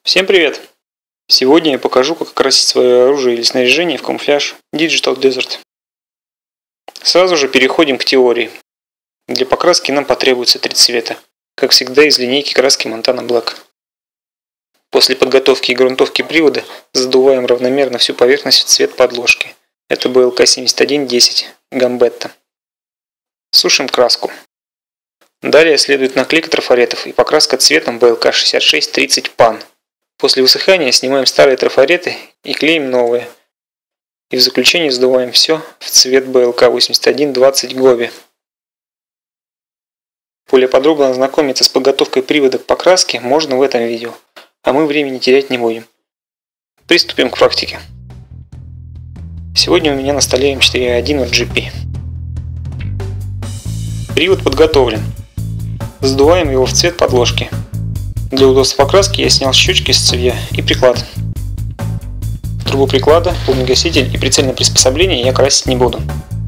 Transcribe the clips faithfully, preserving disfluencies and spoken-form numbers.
Всем привет! Сегодня я покажу, как окрасить свое оружие или снаряжение в камуфляж Digital Desert. Сразу же переходим к теории. Для покраски нам потребуется три цвета, как всегда из линейки краски Montana Black. После подготовки и грунтовки привода задуваем равномерно всю поверхность в цвет подложки. Это бэ эл ка семьдесят один десять Gambetta. Сушим краску. Далее следует наклейка трафаретов и покраска цветом бэ эл ка шестьдесят шесть тридцать пан. После высыхания снимаем старые трафареты и клеим новые. И в заключение сдуваем все в цвет бэ эл ка восемьдесят один двадцать Gobi. Более подробно ознакомиться с подготовкой привода к покраске можно в этом видео, а мы времени терять не будем. Приступим к практике. Сегодня у меня на столе эм четыре а один от джи пи. Привод подготовлен. Сдуваем его в цвет подложки. Для удобства покраски я снял щечки с цевья и приклад. Трубу приклада, пулногаситель и прицельное приспособление я красить не буду.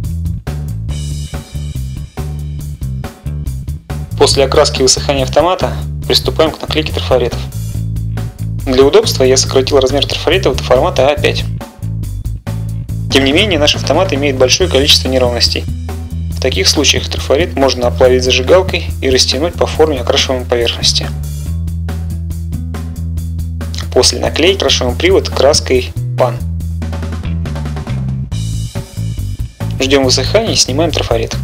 После окраски и высыхания автомата приступаем к наклейке трафаретов. Для удобства я сократил размер трафаретов до формата а пять. Тем не менее, наш автомат имеет большое количество неровностей. В таких случаях трафарет можно оплавить зажигалкой и растянуть по форме окрашиваемой поверхности. После наклейки окрашиваем привод краской пан. Ждем высыхания и снимаем трафарет.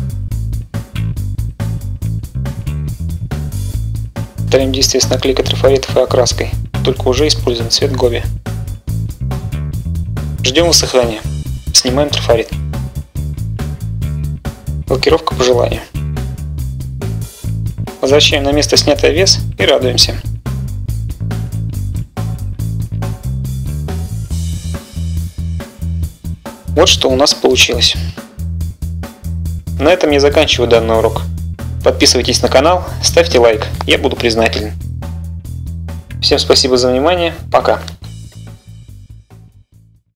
Повторяем действие с наклейкой трафаретов и окраской, только уже используем цвет Gobi. Ждем высыхания. Снимаем трафарет. Лакировка по желанию. Возвращаем на место снятый вес и радуемся. Вот что у нас получилось. На этом я заканчиваю данный урок. Подписывайтесь на канал, ставьте лайк, я буду признателен. Всем спасибо за внимание, пока.